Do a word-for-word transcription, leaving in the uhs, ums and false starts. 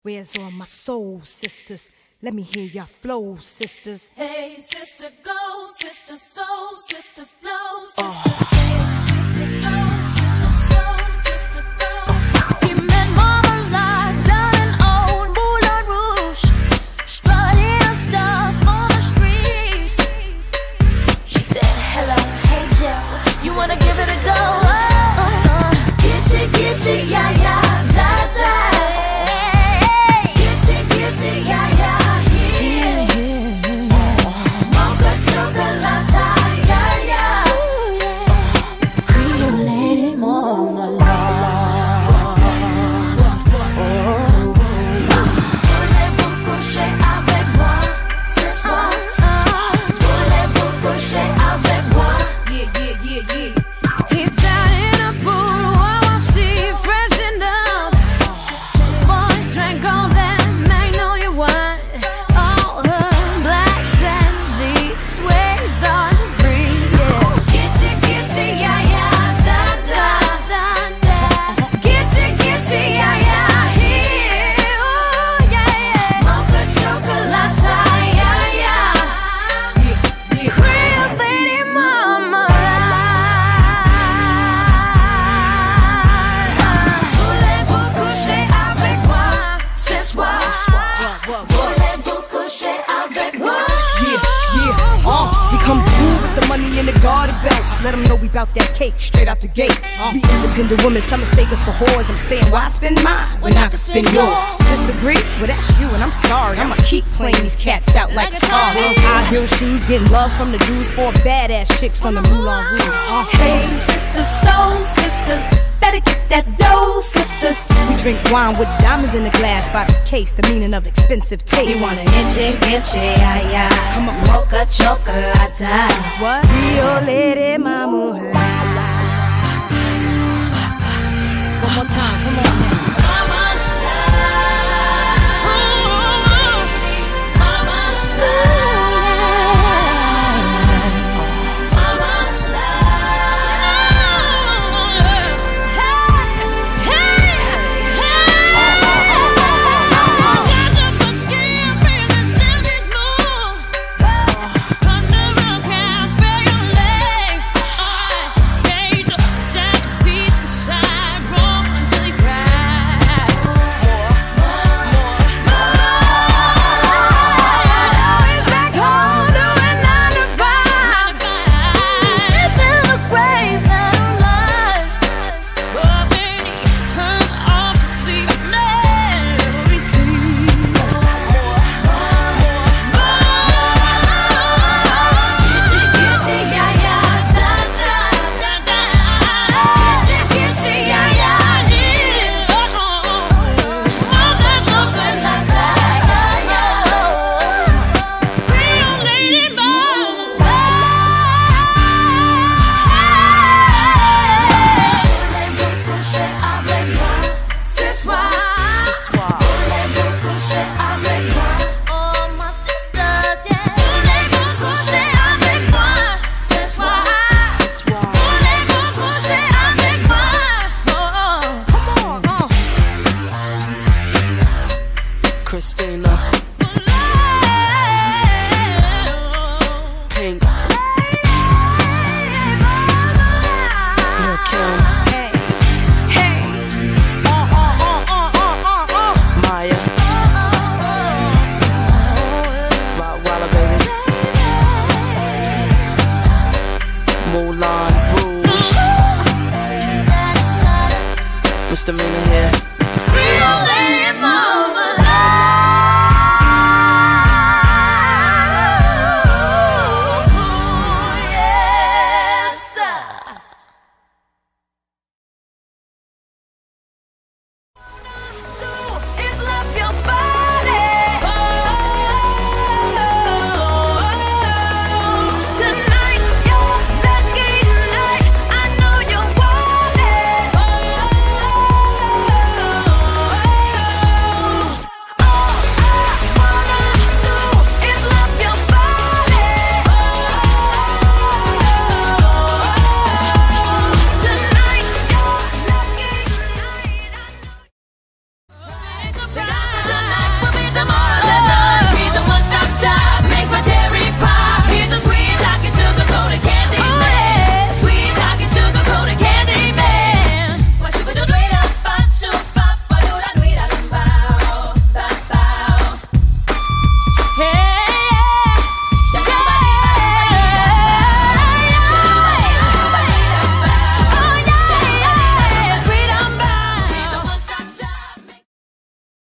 Where's all my soul sisters? Let me hear your flow, sisters. Hey, sister, go, sister, soul, sister, flow, sister. Oh. Hey, sister, go, sister, soul, sister, go. He met Marmalade down in old Moulin Rouge, strutting stuff on the street. She said, hello, hey, Joe, you wanna give it a go? Oh, uh, Gitchie, Gitchie, yeah, yeah, satin. Gitchie, Gitchie, yeah, yeah. Mocha Chocolata, yeah, yeah. Creole lady, Marmalade. Voulez-vous coucher avec moi ce soir? Voulez-vous coucher avec moi? Yeah, yeah, yeah, yeah. He sat in a boudoir while she freshened up. Boy drank all that Magnolia wine. All her blacks and sheets waves on free. Yeah. Gitchie, Gitchie, yeah, yeah, da da da da. Gitchie, Gitchie, yeah, yeah, here. Oh, yeah, yeah. Mocha Chocolata, yeah, yeah. Creole lady, Marmalade. Voulez-vous coucher avec moi ce soir? Voulez-vous coucher avec moi? Yeah, yeah, uh, we come through with the money in the garden bags. Let them know we bout that cake straight out the gate. Uh, we independent women, some mistake us for whores. I'm saying, why spend mine when I can spend yours? Disagree? Well, that's you, and I'm sorry. I'ma keep playing these cats out like a car. High heel shoes, getting love from the Jews, for badass chicks from the Moulin Rouge. Uh, Hey, sisters, soul sisters, better get that dough, sisters. we drink wine with diamonds in the glass by the case, the meaning of expensive taste. You wanna Gitchie, Gitchie, yeah, yeah. Come on. Mocha Chocolata. What? Creole lady, mama. One more time, come on now. Christina, Pink, Lil' Kim, Hey, hey. Uh, uh, uh, uh, uh, uh, uh. Maya, Rock Walla, baby, Moulin Rouge, misdemeanor here.